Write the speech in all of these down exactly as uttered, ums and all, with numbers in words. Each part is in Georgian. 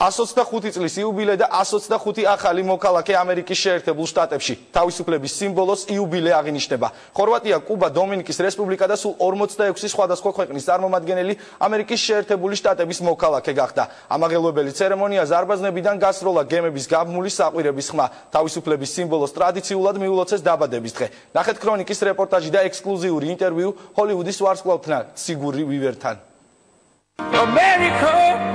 one hundred twenty-five წლის იუბილე და one hundred twenty-five ახალი მოქალაქე ამერიკის შეერთებულ შტატებში თავისუფლების სიმბოლოს იუბილე აღინიშნება. ხორვატია, კუბა, დომინიკის რესპუბლიკა და სულ forty-six სხვადასხვა ქვეყნის წარმომადგენელი ამერიკის შეერთებული შტატების მოქალაქე გახდა. ამაღელვებელი ცერემონია ზარბაზნებიდან გასროლა გემების გაბმული საყვირების ხმა თავისუფლების სიმბოლოს ტრადიციულად მიულოცეს დაბადების დღე. ნახეთ ქრონიკის რეპორტაჟი და ექსკლუზიური ინტერვიუ ჰოლივუდის ვარსკვლავთან სიგურნი ვივერთან. America,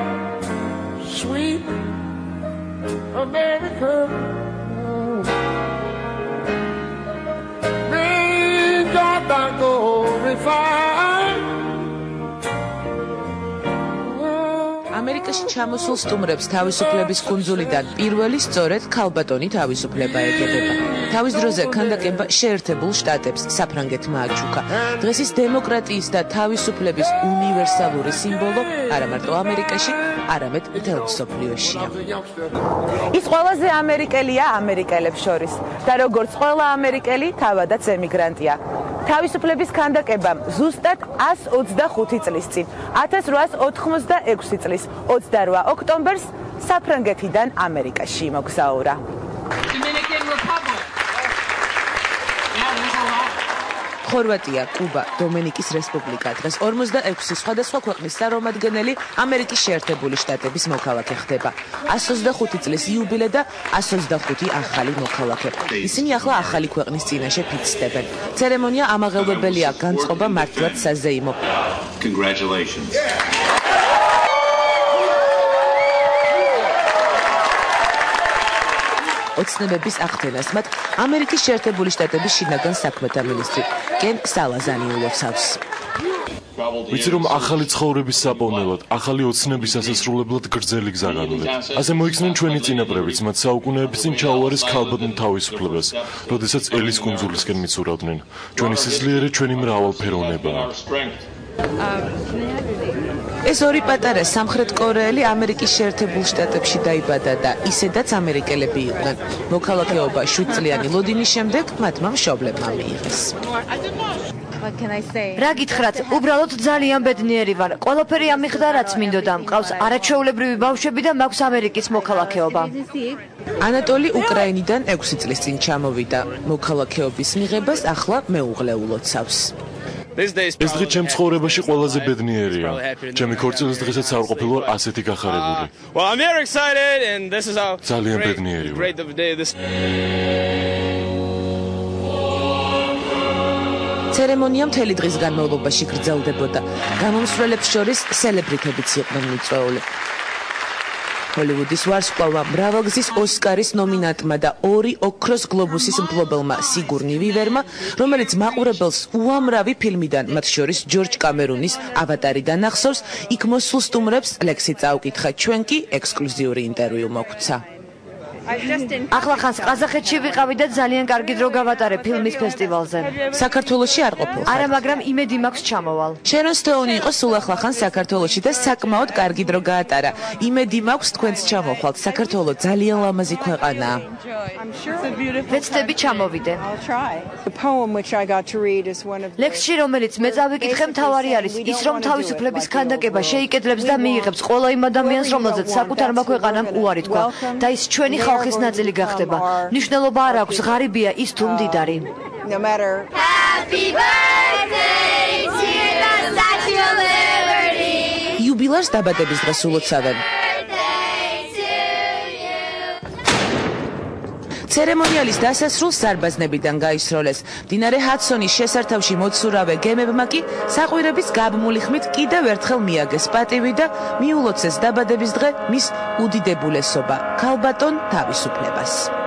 sweet America, may God be glorified. ამერიკაში ჩამოსულ სტუმრებს თავისუფლების კუნძულიდან პირველი სწორედ ქალბატონი თავისუფლება ეგებება. თავის დროზე ქანდაკება შეერთებულ შტატებს საფრანგეთმა აჩუქა. დღეს ის დემოკრატიის და თავისუფლების უნივერსალური სიმბოლო არა მარტო ამერიკაში, არამედ მთელ მსოფლიოშია. ის ყველაზე ამერიკელია ამერიკელებს შორის და როგორც ყველა ამერიკელი, თავადაც ემიგრანტია. თავისუფლების ქანდაკებამ ზუსტად one hundred twenty-five წლის წინ, one thousand eight hundred eighty-six წლის twenty-eight ოქტომბერს საფრანგეთიდან ამერიკაში იმოგზაურა. ხორვატია, კუბა, დომინიკის რესპუბლიკა დღეს forty-six სხვადასხვა ქვეყნის წარმომადგენელი ამერიკის შეერთებული შტატების მოქალაქე ხდება. one hundred twenty-five წლის იუბილე და one hundred twenty-five ახალი მოქალაქე. ისინი ახლა ახალი ქვეყნის წინაშე ფიცდებენ. ცერემონია ამაღელვებელია, განწყობა მართლაც საზეიმო. Congratulations. ოცნებების აღდგენას მათ ამერიკის შეერთებული შტატების შინაგან საქმეთა მინისტრი კენ სალაზანი ულოცავს. ვიცი რომ ახალი ცხოვრების საპოვნელად, ახალი ოცნების ასასრულებლად გრძელი გზა განვლეთ. ასე მოიხსნენ ჩვენი წინაპრებიც, მათ საუკუნეების წინ ჩაუარეს ქალბატონ თავისუფლებას, როდესაც ელის კუნძულისკენ მიცურავდნენ. ჩვენი სიძლიერე ჩვენი მრავალფეროვნებაა. ეს ორი პატარა სამხრეთ კორეელი ამერიკის შეერთებულ შტატებში დაიბადა და ისედაც ამერიკელები იყვნენ. მოქალაქეობა შვიდ წლიანი ლოდინის შემდეგ მათმა მშობლებმა მიიღეს. რა გითხრათ, უბრალოდ ძალიან ბედნიერი ვარ. ყველაფერი ამიხდა, რაც მინდოდა. მყავს არაჩვეულებრივი ბავშვები და მაქვს ამერიკის მოქალაქეობა. ანატოლი უკრაინიდან ექვსი წლის წინ ჩამოვიდა. მოქალაქეობის მიღებას ახლა მეუღლე ულოცავს. ეს დღე ჩემ ცხოვრებაში ყველაზე ბედნიერია. ჩემი ქორწილის დღესაც არ ყოფილი ვარ ასეთი გახარებული. ძალიან ბედნიერი ვარ. ცერემონია მთელი დღის განმავლობაში გრძელდებოდა. გამომსვლელებს შორის სელებრიტებიც იყვნენ მიწვეული. ჰოლივუდის ვარსკვლავმა მრავალგზის ოსკარის ნომინანტმა და ორი ოქროს გლობუსის მფლობელმა სიგურნი ვივერმა, რომელიც მაყურებელს უამრავი ფილმიდან, მათ შორის ჯორჯ კამერუნის ავატარიდან ახსოვს, იქ მოსულ სტუმრებს ლექსი წაუკითხა, ჩვენ კი ექსკლუზიური ინტერვიუ მოგვცა. ახლა ხანს ყაზახეთში ვიყავი და ძალიან კარგი დრო გავატარე ფილმის ფესტივალზე. საქართველოში არ ყოფილ. არა, მაგრამ იმედი მაქვს ჩამოვალ. შერონ სტოუნი იყო სულ ახლა ხანს საქართველოში და საკმაოდ კარგი დრო გაატარა. იმედი მაქვს თქვენც ჩამოხვალთ. საქართველო ძალიან ლამაზი ქვეყანაა. ვეცდები ჩამოვიდე. ლექსში, რომელიც მე წავიკითხე, მთავარი არის ის, რომ თავისუფლების ქანდაკება შეიკედრებს და მიიღებს ყველა იმ ადამიანს, რომელზეც საკუთარმა ქვეყანამ უარი თქვა და ის ჩვენი ხალხის ნაწილი გახდება. ნიშნულობა არ აქვს, ღარიბია ის თუ მდიდარი. იუბილარს დაბადების დღეს ულოცავენ. ცერემონიალის დასასრულს ზარბაზნებიდან გაისროლეს. მდინარე ჰადსონის შესართავში მოცურავე გემებმა კი საყვირების გაბმული ხმით კიდევ ერთხელ მიაგეს პატივი და მიულოცეს დაბადების დღე მის უდიდებულესობა, ქალბატონ თავისუფლებას.